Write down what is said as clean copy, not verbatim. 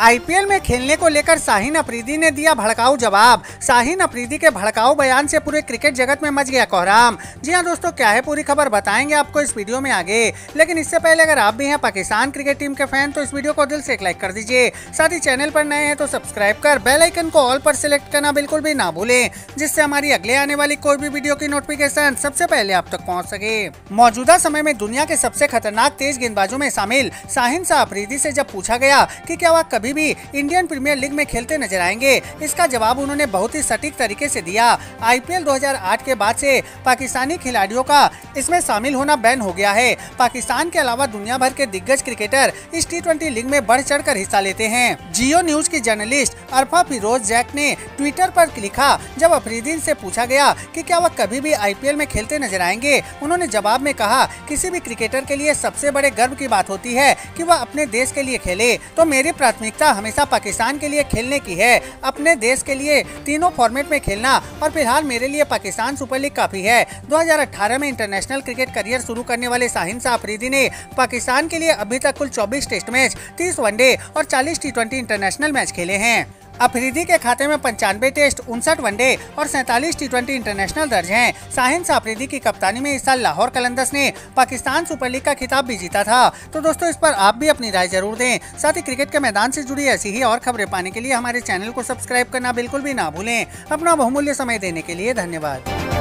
IPL में खेलने को लेकर शाहीन अफरीदी ने दिया भड़काऊ जवाब। शाहीन अफरीदी के भड़काऊ बयान से पूरे क्रिकेट जगत में मच गया कोहराम। जी हां दोस्तों, क्या है पूरी खबर बताएंगे आपको इस वीडियो में आगे। लेकिन इससे पहले अगर आप भी हैं पाकिस्तान क्रिकेट टीम के फैन तो इस वीडियो को दिल से एक लाइक कर दीजिए। साथ ही चैनल पर नए हैं तो सब्सक्राइब कर बेल आइकन को ऑल पर सिलेक्ट करना बिल्कुल भी ना भूलें, जिससे हमारी अगले आने वाली कोई भी वीडियो की नोटिफिकेशन सबसे पहले आप तक पहुंच सके। मौजूदा समय में दुनिया के सबसे खतरनाक तेज गेंदबाजों में शामिल शाहीन शाह अफरीदी से जब पूछा गया कि क्या वह कभी भी इंडियन प्रीमियर लीग में खेलते नजर आएंगे, इसका जवाब उन्होंने बहुत ही सटीक तरीके से दिया। आईपीएल 2008 के बाद से पाकिस्तानी खिलाड़ियों का इसमें शामिल होना बैन हो गया है। पाकिस्तान के अलावा दुनिया भर के दिग्गज क्रिकेटर इस T20 लीग में बढ़ चढ़कर हिस्सा लेते हैं। जियो न्यूज की जर्नलिस्ट अरफा फिरोज जैक ने ट्विटर पर लिखा, जब अफरीदी से पूछा गया कि क्या वह कभी भी आईपीएल में खेलते नजर आएंगे, उन्होंने जवाब में कहा, किसी भी क्रिकेटर के लिए सबसे बड़े गर्व की बात होती है कि वह अपने देश के लिए खेले, तो मेरी प्राथमिकता हमेशा पाकिस्तान के लिए खेलने की है। अपने देश के लिए तीनों फॉर्मेट में खेलना और फिलहाल मेरे लिए पाकिस्तान सुपर लीग काफी है। 2018 में इंटरनेशनल क्रिकेट करियर शुरू करने वाले शाहीन शाह अफरीदी ने पाकिस्तान के लिए अभी तक कुल 24 टेस्ट मैच, 30 वनडे और 40 T20 इंटरनेशनल मैच खेले हैं। अफरीदी के खाते में 95 टेस्ट, 59 वनडे और 47 T20 इंटरनेशनल दर्ज हैं। शाहीन शाह अफरीदी की कप्तानी में इस साल लाहौर कलंदर्स ने पाकिस्तान सुपर लीग का खिताब भी जीता था। तो दोस्तों, इस पर आप भी अपनी राय जरूर दें। साथ ही क्रिकेट के मैदान से जुड़ी ऐसी ही और खबरें पाने के लिए हमारे चैनल को सब्सक्राइब करना बिल्कुल भी ना भूलें। अपना बहुमूल्य समय देने के लिए धन्यवाद।